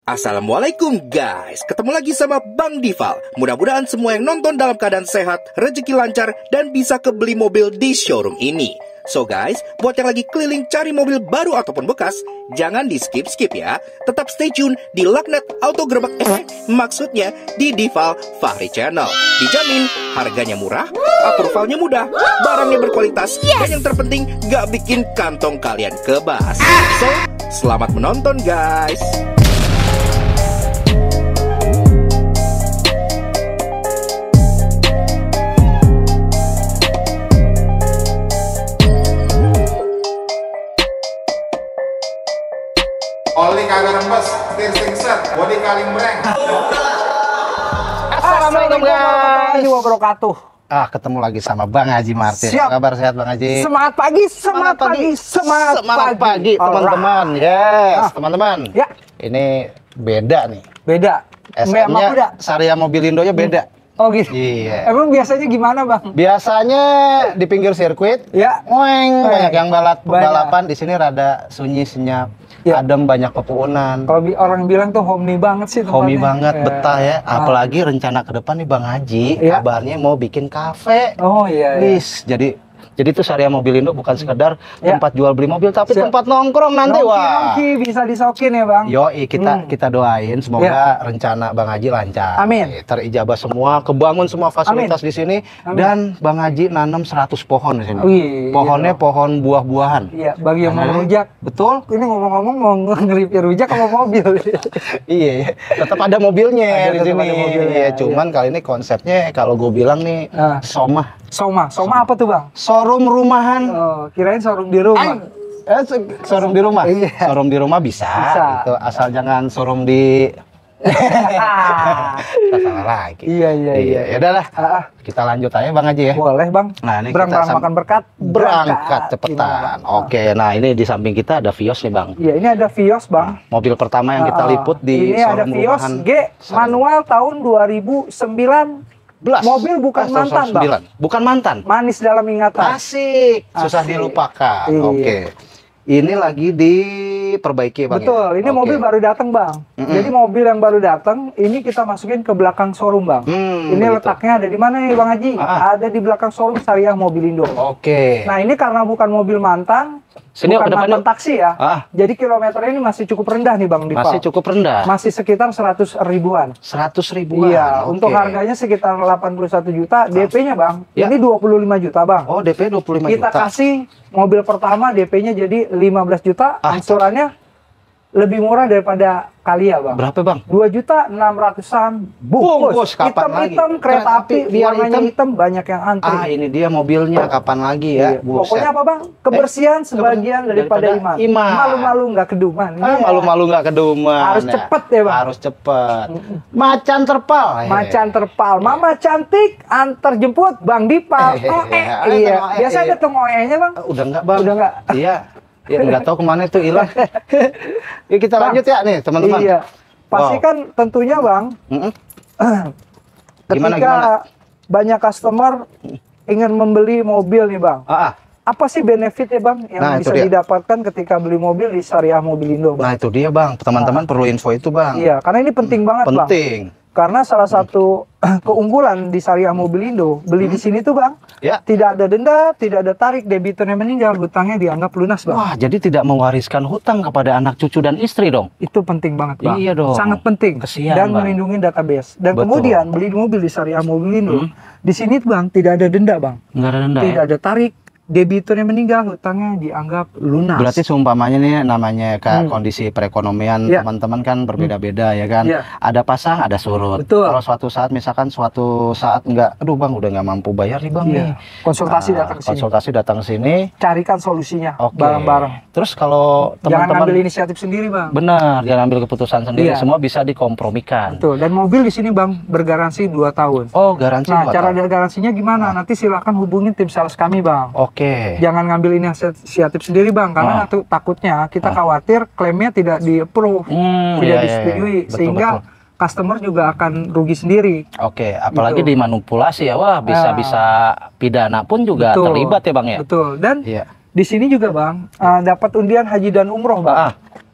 Assalamualaikum guys, ketemu lagi sama Bang Dival. Mudah-mudahan semua yang nonton dalam keadaan sehat, rezeki lancar, dan bisa kebeli mobil di showroom ini. So guys, buat yang lagi keliling cari mobil baru ataupun bekas, jangan di skip-skip ya. Tetap stay tune di Laknat Auto Gerbek, maksudnya di Dival Fahri Channel. Dijamin harganya murah, approvalnya mudah, barangnya berkualitas, dan yang terpenting gak bikin kantong kalian kebas. So, selamat menonton guys. Oli kagak rembes, setir singset, body kaling breng. Assalamualaikum warahmatullahi wabarakatuh. Ketemu lagi sama Bang Haji Martin. Siap. Apa kabar, sehat Bang Haji? Semangat pagi, semangat pagi, teman-teman. Yes, teman-teman. Ya. Ini beda nih. Beda. SM-nya Saria Mobilindonya beda. Oh gitu. Iya. Emang biasanya gimana, Bang? Biasanya di pinggir sirkuit, Ya. banyak yang balapan. Banyak. Di sini rada sunyi, senyap, Ya. adem, banyak pepohonan. Kalau orang bilang tuh homey banget sih tempatnya. Homey banget, Ya. betah ya. Apalagi rencana ke depan nih Bang Haji, Ya. kabarnya mau bikin kafe. Oh iya. Wis, jadi tuh Saria Mobilindo bukan sekedar Ya. tempat jual beli mobil, tapi Siap. tempat nongkrong nanti. Wah. Nongki bisa disokin ya, Bang. Yoi, kita doain semoga rencana Bang Haji lancar. Amin. Terijabah semua, kebangun semua fasilitas di sini. Amin. Dan Bang Haji nanam 100 pohon di sini. Wih, Pohonnya iya. pohon buah-buahan. Iya, bagi yang mau Nah, rujak. Betul? Ini ngomong-ngomong mau nge-review rujak sama mobil. Iya, tetap ada mobilnya di Tetap sini. ada mobilnya, Iya, cuman kali ini konsepnya kalau gue bilang nih somah. Soma apa tuh, Bang? Showroom rumahan. Oh, kirain showroom di rumah. Showroom di rumah. Iya. Showroom di rumah bisa. Gitu. Asal jangan showroom di kita salah lagi. Iya. Ya udahlah. Kita lanjut aja Bang Haji ya. Boleh, Bang. Nah, ini Berang kita makan berkat. berangkat cepetan. Gimana, Bang? Oke, nah ini di samping kita ada Vios nih Bang. Iya, ini ada Vios, Bang. Mobil pertama yang kita liput di ini ada showroom Vios rumahan. G manual tahun 2009. Mobil bukan mantan, Bang. Bukan mantan. Manis dalam ingatan. Asik, susah Asik. dilupakan. Iya. Oke. Ini lagi diperbaiki Bang. Betul, ya? ini Oke. mobil baru datang, Bang. Jadi mobil yang baru datang, ini kita masukin ke belakang showroom, Bang. Ini begitu. letaknya ada di mana nih, Bang Haji? Ada di belakang showroom Saria Mobilindo. Oke. Nah, ini karena bukan mobil mantan, Sini bukan ke depan mantan yuk. taksi ya. Jadi kilometernya ini masih cukup rendah nih, Bang Dival. Masih cukup rendah. Masih sekitar 100 ribuan. 100 ribuan. Iya, Oke. untuk harganya sekitar 81 juta, DP-nya Bang. Ya. Ini 25 juta, Bang. Oh, DP 25 Kita juta. kasih mobil pertama DP-nya jadi 15 juta, angsurannya lebih murah daripada Kalia, Bang. Berapa, Bang? 2.600.000-an Bungkus, kapan lagi? hitam kereta api, biar warnanya hitam banyak yang antri. Ini dia mobilnya, kapan lagi ya? Iya. Pokoknya apa, Bang? Kebersihan sebagian daripada iman. Malu-malu nggak keduman. Iya. Malu-malu nggak keduman. Harus cepet ya, Bang. Harus cepet. Macan terpal. Macan terpal, Mama cantik, antar jemput Bang Dipal. Iya. Biasa ada tuh nya, Bang. Udah enggak, Bang? Udah enggak? Iya. Ya nggak tahu kemana itu hilang. Yuk kita Bang, lanjut ya nih, teman-teman. Iya. Pastikan tentunya, Bang. Ketika Gimana? banyak customer ingin membeli mobil nih, Bang. Apa sih benefitnya, Bang, yang bisa didapatkan ketika beli mobil di Saria Mobilindo, Bang? Nah, itu dia, Bang. Teman-teman perlu info itu, Bang. Iya, karena ini penting banget, Bang. Penting. Karena salah satu keunggulan di Saria Mobilindo, beli di sini tuh, Bang, Ya. tidak ada denda, tidak ada tarik, debiturnya meninggal, hutangnya dianggap lunas, Bang. Wah, jadi tidak mewariskan hutang kepada anak cucu dan istri dong? Itu penting banget, Bang. Iya dong. Sangat penting. Kesian, dan Bang. melindungi database. Dan Betul. kemudian beli mobil di Saria Mobilindo, di sini, Bang, tidak ada denda, Bang. Nggak ada denda Tidak ya? ada tarik, debiturnya meninggal, hutangnya dianggap lunas. Berarti seumpamanya nih namanya kondisi perekonomian Ya. teman-teman kan berbeda-beda ya kan. Ya. Ada pasang, ada surut. Betul. Kalau suatu saat misalkan suatu saat enggak, aduh Bang udah nggak mampu bayar nih Bang Iya. nih. Konsultasi Nah, datang ke sini. konsultasi datang ke sini. Carikan solusinya Oke. bareng-bareng. Terus kalau Jangan teman-teman ambil inisiatif sendiri, Bang. benar, jangan ambil keputusan sendiri, Iya. semua bisa dikompromikan. Betul. Dan mobil di sini, Bang, bergaransi 2 tahun. Oh, garansi Nah, 2 cara tahun. garansinya gimana? Nanti silakan hubungin tim sales kami, Bang. Oke. Jangan ngambil inisiatif sendiri, Bang, karena takutnya kita khawatir klaimnya tidak di-approve, tidak iya, iya. disetujui, Betul, sehingga betul. customer juga akan rugi sendiri. Oke, apalagi Gitu. dimanipulasi ya, wah bisa-bisa pidana pun juga Betul. terlibat ya Bang ya. Betul. Dan Iya. di sini juga, Bang, dapat undian haji dan umroh, Bang.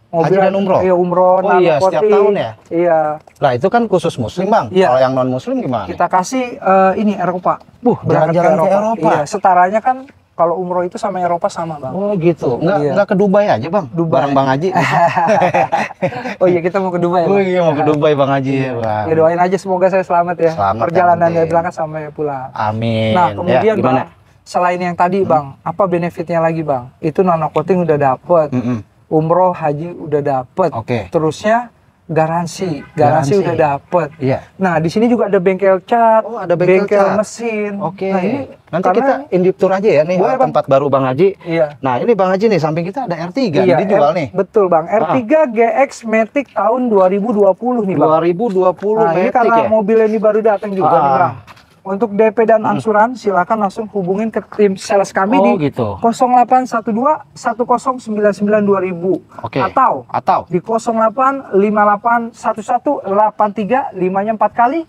mobil Haji dan umroh? Iya, umroh. Oh iya, setiap tahun ya? Iya. Lah itu kan khusus muslim bang. Iya. Kalau yang non muslim gimana? Kita kasih ini Eropa. Jalan-jalan ke Eropa. Iya, setaranya kan kalau umroh itu sama Eropa sama bang. Oh gitu. Iya. Enggak ke Dubai aja bang? Dubai. Bareng Bang Haji. Oh iya, kita mau ke Dubai. Oh Bang. iya mau ke Dubai Bang Haji. Bang. Ya doain aja semoga saya selamat ya. Selamat, Perjalanan ya, dari belakang sampai pulang. Amin. Nah kemudian ya, bang, selain yang tadi bang, apa benefitnya lagi bang? Itu nano coating udah dapet, umroh haji udah dapet, terusnya garansi udah dapet. Iya. Nah di sini juga ada bengkel cat, ada bengkel cat. mesin. Oke. Nah ini nanti kita indip tour aja ya nih tempat baru Bang Haji. Iya. Nah ini Bang Haji nih samping kita ada R3 iya, dijual nih. Betul bang, R3 GX Matic tahun 2020 nih bang. 2020 nah, Matic ini karena ya? mobil ini baru datang juga nih bang. Untuk DP dan angsuran silakan langsung hubungin ke tim sales kami di gitu. 0812 1099 2000 atau di 0858 11 83 5-nya 4 kali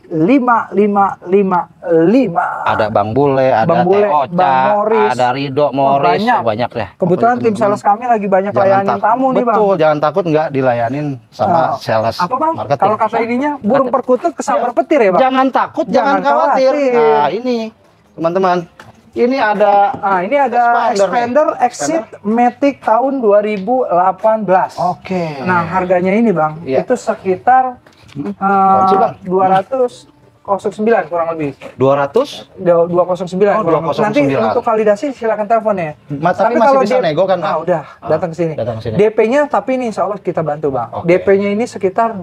5555. Ada Bang Bule, ada Teh Ocha, Bang Morris, ada Ridho Morris, banyak deh. Kebetulan tim sales kami lagi banyak layanin tamu nih bang. Betul, jangan takut nggak dilayanin sama sales. Apa bang? Marketing. Kalau kata ininya burung perkutut kesambar petir ya bang. Jangan takut, jangan khawatir. Nah ini teman-teman, ini ada Expander Exit Matic tahun 2018. Oke. Nah harganya ini bang, itu sekitar 209 kurang lebih. 209. 209. Nanti untuk validasi silakan telepon ya. Tapi masih bisa nego kan? Udah, datang ke sini. DP-nya tapi ini insya Allah kita bantu bang. DP-nya ini sekitar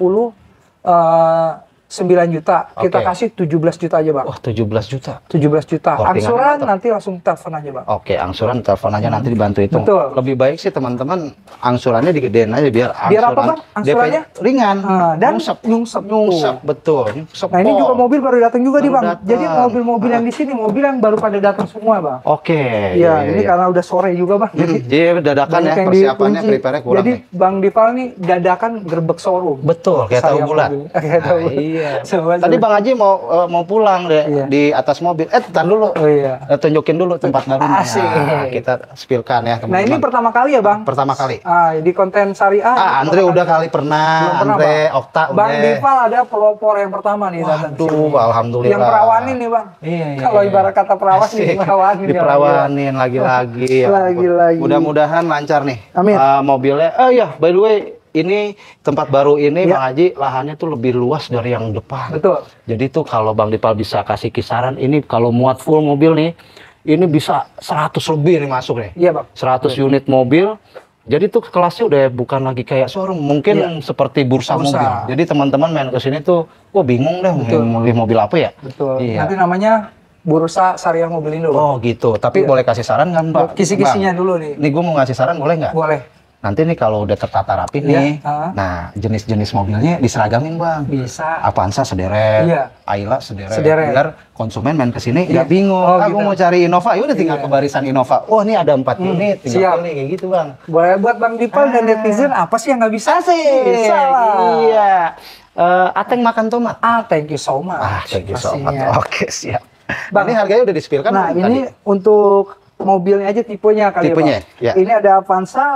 9 juta, kita kasih 17 juta aja bang. Wah 17 juta. 17 juta. Angsuran nanti langsung telepon aja bang. Oke, angsuran telepon aja nanti dibantu hitung. Betul. Lebih baik sih teman-teman angsurannya digedein aja biar apa bang? Angsurannya ringan. Dan nyungsep betul. Nah ini juga mobil baru datang juga nih bang. Jadi mobil-mobil yang di sini mobil yang baru pada datang semua bang. Oke. Iya, ini karena udah sore juga bang. Jadi dadakan ya persiapannya prepare kurang. Jadi Bang Dival nih dadakan gerbek showroom. Betul, kayak tahu bulat. Iya. Tadi Bang Haji mau pulang deh di atas mobil. Tar dulu. Tunjukin dulu tempat barunya. Nah, kita spillkan ya teman-teman. Nah, ini pertama kali ya, Bang? Pertama kali. Di konten Syariah. Andre udah kali pernah. Andre, Okta udah. Bang Dival ada pelopor yang pertama nih. Waduh, alhamdulillah. Yang perawanin nih, Bang. Iya. Kalau ibarat kata perawan nih, perawanin. Diperawanin lagi-lagi. Lagi-lagi. Mudah-mudahan lancar nih. Amin. Mobilnya. By the way, ini tempat baru ini Bang Haji lahannya tuh lebih luas dari yang depan. Betul. Jadi tuh kalau Bang Dival bisa kasih kisaran ini kalau muat full mobil nih, ini bisa 100 lebih nih masuk nih. Iya Bang. 100 unit mobil. Jadi tuh kelasnya udah bukan lagi kayak showroom, mungkin seperti bursa mobil. Jadi teman-teman main ke sini tuh, wah bingung deh milih mobil apa ya. Betul. Iya. Nanti namanya Bursa Syariah Mobilindo. Oh gitu. Tapi boleh kasih saran nggak Mbak? Kisi-kisinya dulu nih. Nih gue mau ngasih saran boleh nggak? Boleh. Nanti nih kalau udah tertata rapi nih, nah jenis-jenis mobilnya diseragamin Bang. Bisa. Avanza sederet, Ayla sederet. Biar konsumen main kesini nggak bingung. Aku mau cari Innova, ya udah tinggal ke barisan Innova. Oh ini ada 4 unit, tinggal pilih kayak gitu Bang. Boleh buat Bang Dival dan netizen apa sih yang nggak bisa sih? Bisa lah. Iya. Ateng makan tomat. Thank you so much. Thank you so much. Oke siap. Bang, ini harganya udah di-spill kan? Nah ini untuk mobilnya aja tipenya kali tipenya, ya Bang. Ini ada Avanza.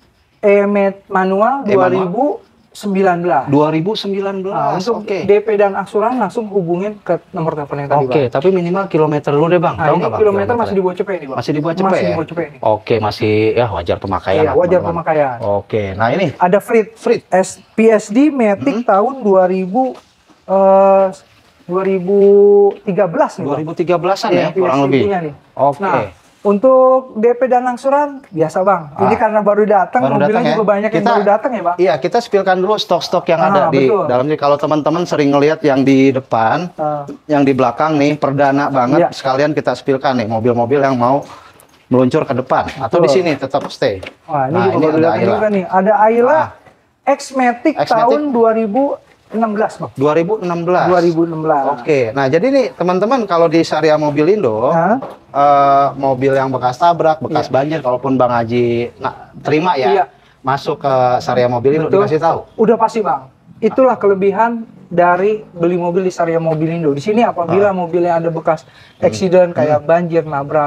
Manual 2019. 2019. Untuk DP dan angsuran langsung hubungin ke nomor telepon yang tadi, Bang. Tapi minimal kilometer dulu deh, Bang. Ini kilometer masih di bawah cepet nih, Bang. Masih di bawah cepet ya? Oke, masih ya wajar pemakaian. Iya, wajar pemakaian. Oke, nah ini ada Frit PSD Matic tahun 2013 nih, 2013-an ya, kurang lebih. Oke. Untuk DP dan angsuran biasa Bang. Ini karena baru datang, mobilnya juga banyak yang baru datang ya Bang. Iya, kita spillkan dulu stok-stok yang ada di dalamnya. Kalau teman-teman sering ngelihat yang di depan, yang di belakang nih perdana banget, sekalian kita spillkan nih mobil-mobil yang mau meluncur ke depan atau di sini tetap stay. Wah, ini juga baru datang juga nih. Ada Ayla X-Matic tahun 2016 Bang. 2016. Oke, nah jadi nih teman-teman kalau di Syariah Mobilindo, mobil yang bekas tabrak, bekas banjir, kalaupun Bang Haji terima ya, masuk ke Syariah Mobilindo dikasih tahu. Udah pasti Bang. Itulah kelebihan dari beli mobil di Syariah Mobilindo. Di sini apabila mobilnya ada bekas eksiden kayak banjir, nabrak,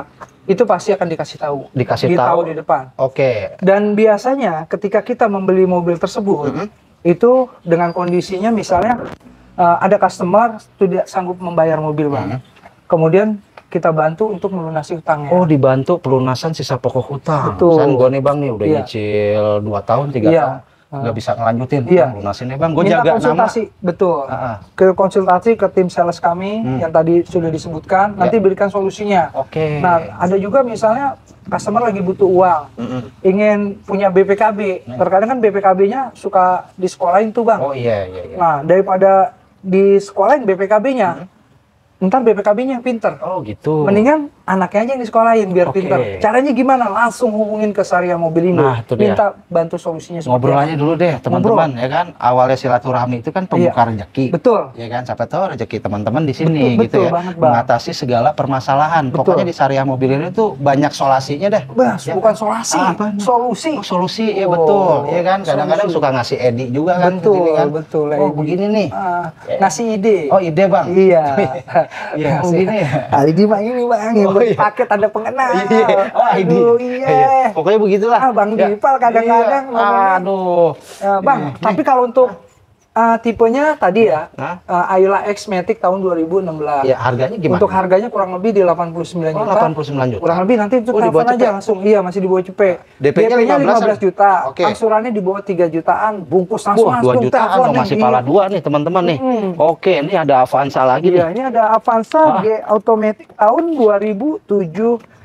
itu pasti akan dikasih tahu. Dikasih tahu di depan. Oke. Dan biasanya ketika kita membeli mobil tersebut, itu dengan kondisinya misalnya ada customer tidak sanggup membayar mobil, Bang. Kemudian kita bantu untuk melunasi hutangnya. Oh, dibantu pelunasan sisa pokok hutang. Betul. Misalnya gue nih Bang nih udah nyicil 2 tahun, 3 tahun. Nggak bisa ngelanjutin, lunasin ya Bang. Gue jaga konsultasi, nama. Betul. Ke konsultasi ke tim sales kami yang tadi sudah disebutkan, nanti berikan solusinya. Oke. Nah, ada juga misalnya customer lagi butuh uang, ingin punya BPKB. Terkadang kan BPKB-nya suka disekolahin tuh Bang. Oh iya. Nah, daripada disekolahin BPKB-nya, ntar BPKB-nya yang pinter. Oh gitu. Mendingan anaknya aja yang disekolahin biar pinter. Caranya gimana? Langsung hubungin ke Saria Mobilindo. Nah, itu dia. Minta bantu solusinya. Ngobrol aja dulu deh teman-teman, ya kan. Awalnya silaturahmi itu kan pembuka rezeki. Betul. Ya kan, siapa tahu rezeki teman-teman di sini gitu ya. Banget, Bang. Mengatasi segala permasalahan. Pokoknya di Saria Mobilindo itu banyak solasinya deh. Bas, bukan solasi, solusi. Oh, solusi, ya betul. Ya kan, kadang-kadang suka ngasih edi juga kan. Betul, kan? betul. Oh, begini nih. Ngasih ide. Oh, ide Bang. Iya. Iya, begini ya. Ini Bang, ini Bang, yang paket ada pengenal. Aduh, iya. Pokoknya begitulah. Bang Dipal kadang-kadang. Aduh. Bang, tapi kalau untuk tipenya tadi ya, Ayla X Matic tahun 2016. Ya, harganya gimana? Untuk harganya kurang lebih di 89 juta. 89 juta. Kurang lebih nanti untuk telepon aja langsung. Iya, masih di bawah cepet. DP-nya 15 juta. Oke. Angsurannya di bawah 3 jutaan. Bungkus langsung. 2 jutaan masih pala 2 nih teman-teman nih. Oke, ini ada Avanza lagi nih. Iya, ini ada Avanza G Automatic tahun 2017.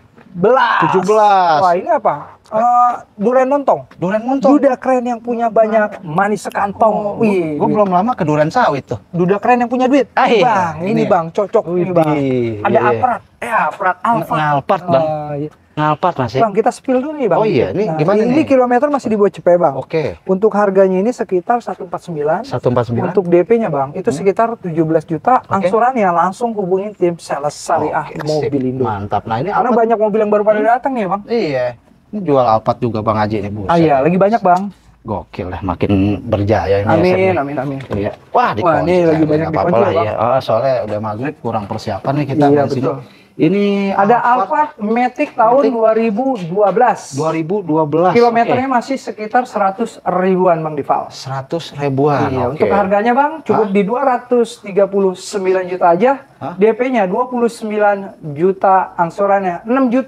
Wah, ini apa? Duren Montong. Duda keren yang punya banyak manis sekantong. Gue belum lama ke Duren Sawit tuh. Duda keren yang punya duit. Bang, ini Bang, cocok ini Bang. Ada Alphard. Alphard Alfa. Ngalpart Bang. Ngalpart masih. Bang, kita spill dulu nih Bang. Oh iya, ini gimana nih? Ini kilometer masih di bawah cepet Bang. Oke. Untuk harganya ini sekitar 149. 149. Untuk DP-nya Bang, itu sekitar 17 juta. Angsurannya langsung hubungin tim sales Syariah Mobilindo. Mantap. Nah, ini karena banyak mobil yang baru pada datang nih Bang. Iya. Ini jual Alphard juga Bang Haji nih, Bu. Iya, lagi banyak Bang. Gokil lah, makin berjaya ini. Amin. Iya. Wah, ini lagi banyak apa-apa lah ya. Soalnya udah maghrib, kurang persiapan nih kita. Iya, betul. Ini ada Alphard Matic tahun 2012. Kilometernya masih sekitar 100 ribuan Bang Dival. 100 ribuan. Iya, untuk harganya Bang cukup di 239 juta aja. DP-nya 29 juta, angsurannya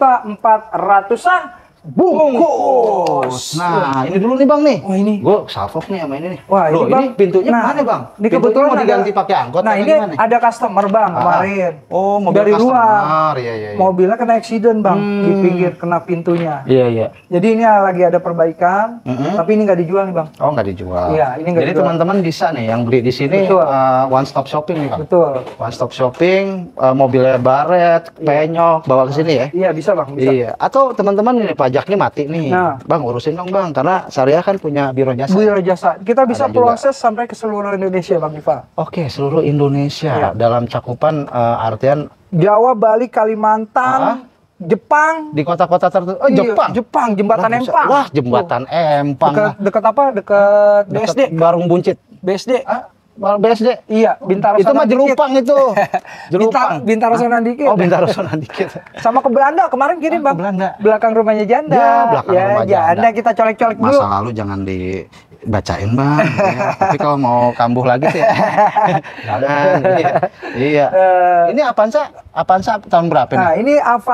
6.400.000 bungkus. Nah, ini dulu nih Bang nih. Wah, ini. Gue salfok nih sama ini nih. Wah, loh, ini Bang, pintunya mana Bang? Ini kebetulan mau diganti pakai angkot. Nah, ini gimana? Ada customer Bang kemarin. Oh, mobil dari customer. luar. Iya. Mobilnya kena accident Bang, di pinggir kena pintunya. Iya. Jadi ini lagi ada perbaikan, tapi ini nggak dijual nih Bang. Oh, nggak dijual. Iya, ini nggak dijual. Jadi teman-teman bisa nih yang beli di sini one stop shopping nih Bang. Betul. One stop shopping, mobilnya baret, penyok, bawa ke sini ya. Iya, bisa Bang, bisa. Iya. Atau teman-teman ini pajaknya mati nih. Bang, urusin dong Bang, karena Syariah kan punya biro jasa. Biro jasa. Kita bisa proses sampai ke seluruh Indonesia Bang Diva. Oke, seluruh Indonesia. Dalam cakupan artian Jawa, Bali, Kalimantan, Jepang. Di kota-kota tertentu. Oh, Jepang, jembatan Empang. Wah, jembatan Empang. Dekat apa? Dekat BSD. Barung Buncit. BSD. BSD? Iya, Bintaro itu mah Jelupang itu. Jelupang. Bintaro Sonan dikit. Oh, Bintaro Sonan dikit. Sama ke Belanda kemarin kirim Bang. Belanda. Belakang rumahnya Janda. Ya, belakang rumah Janda. Kita colek-colek dulu. Masa lalu jangan dibacain Bang. Ya, tapi kalau mau kambuh lagi sih. Jangan. Iya. Ini Avanza tahun berapa nih? Nah, ini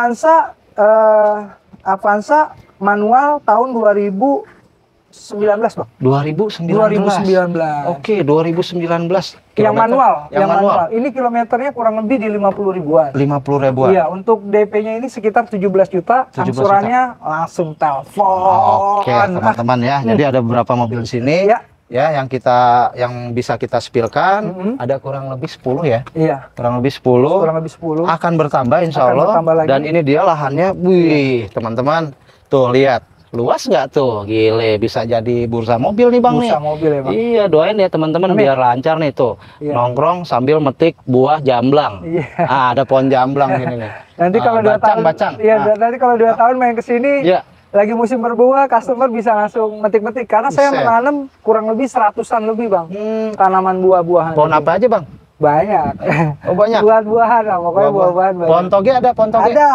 Avanza manual tahun 2019 Bang. 2019. Oke, 2019. Yang manual. Ini kilometernya kurang lebih di 50 ribuan. 50 ribuan. Iya, untuk DP-nya ini sekitar 17 juta. Angsurannya langsung telepon. Oke, teman-teman ya. Jadi ada beberapa mobil di sini. Ya, yang bisa kita spilkan ada kurang lebih 10 ya. Iya. Kurang lebih 10. Akan bertambah insya Allah. Dan ini dia lahannya. Wih, teman-teman. Tuh, lihat. Luas nggak tuh? Gile, bisa jadi bursa mobil nih Bang. Bursa mobil ya Bang. Iya, doain ya teman-teman biar lancar nih tuh. Nongkrong sambil metik buah jamblang. Ada pohon jamblang gini nih. Nanti kalau 2 tahun, nanti kalau 2 tahun main ke sini, lagi musim berbuah, customer bisa langsung metik-metik. Karena saya menanam kurang lebih 100-an lebih Bang, tanaman buah-buahan. Pohon apa aja Bang? Banyak. Oh, banyak. Buah-buahan lah, pokoknya buah-buahan banyak. Pohon toge ada, pohon toge? Ada.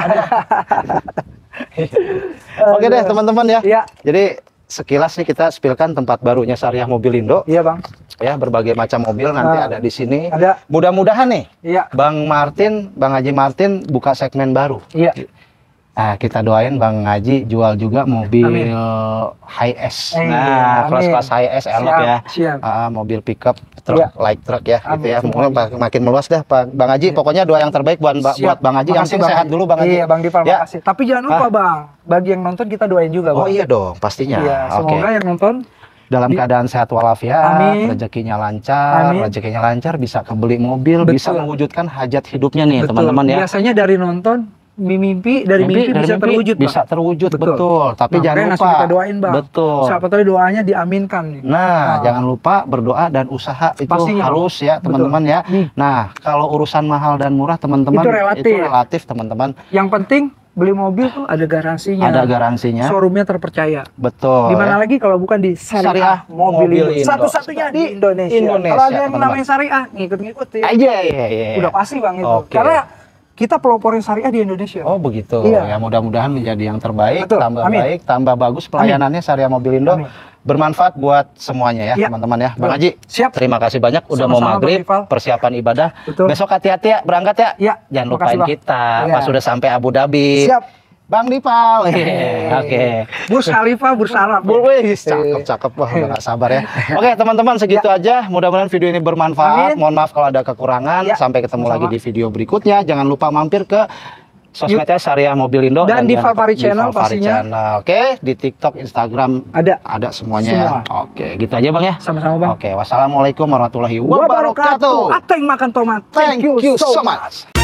Oke deh teman-teman ya. Iya. Jadi sekilas nih kita spilkan tempat barunya Syariah Mobilindo. Iya Bang. Ya, berbagai macam mobil nanti ada di sini. Ada. Mudah-mudahan nih Iya. Bang Haji Martin buka segmen baru. Iya. Nah, kita doain Bang Haji jual juga mobil high-S. Nah, kelas-kelas high-S elok ya. Siap. Mobil pickup, truk, light truck ya, gitu ya. Mungkin makin meluas dah Bang Haji. Pokoknya doa yang terbaik buat Bang Haji. Yang penting sehat dulu Bang Haji. Iya, Bang Dipal, makasih. Tapi jangan lupa Bang, bagi yang nonton kita doain juga Bang. Oh iya dong, pastinya. Iya, semoga yang nonton dalam keadaan sehat walafiat, Amin. rezekinya lancar, bisa kebeli mobil, Betul. bisa mewujudkan hajat hidupnya nih teman-teman ya. Biasanya dari nonton mimpi bisa terwujud, bisa terwujud, betul. Tapi jangan lupa kita doain Bang. Betul. Siapa tahu doanya diaminkan nih. Nah, jangan lupa berdoa dan usaha itu pastinya harus ya teman-teman ya. Nah, kalau urusan mahal dan murah teman-teman itu relatif teman-teman. Yang penting beli mobil tuh ada garansinya. Ada garansinya. Showroomnya terpercaya. Betul. Di mana lagi kalau bukan di Syariah Mobilindo. Satu-satunya di Indonesia. Kalau ada yang namanya Syariah, ngikut-ngikut ya. Iya. Udah pasti Bang itu. Karena kita peloporin syariah di Indonesia. Oh begitu. Iya. Ya mudah-mudahan menjadi yang terbaik, Betul. tambah Amin. baik, tambah bagus pelayanannya Syariah Mobilindo. Amin. Bermanfaat buat semuanya ya teman-teman ya. Bang Haji, siap. Terima kasih banyak udah mau maghrib, persiapan ibadah. Betul. Besok hati-hati ya, berangkat ya. Iya. Jangan lupain Bang. kita Iya. pas sudah sampai Abu Dhabi. Siap. Bang Dipal. Oke. Burj Khalifa, Burj Arab. Cakep. Wah, udah gak sabar ya. Oke, teman-teman segitu aja. Mudah-mudahan video ini bermanfaat. Amin. Mohon maaf kalau ada kekurangan. Sampai ketemu lagi di video berikutnya. Jangan lupa mampir ke sosmednya Syariah Mobilindo dan di Favorit Channel pastinya. Oke, di TikTok, Instagram ada semuanya. Oke, gitu aja Bang ya. Sama-sama Bang. Oke, wassalamualaikum warahmatullahi wabarakatuh. Ateng makan tomat. Thank you so much.